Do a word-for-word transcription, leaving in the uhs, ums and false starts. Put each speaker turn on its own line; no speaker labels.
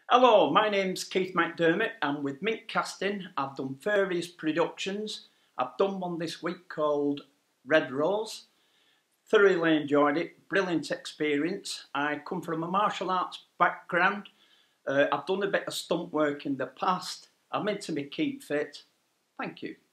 Hello, my name's Keith McDermott. I'm with Mink Casting. I've done various productions. I've done one this week called Red Rose. Thoroughly enjoyed it, brilliant experience. I come from a martial arts background. Uh, I've done a bit of stunt work in the past. I'm into my keep fit. Thank you.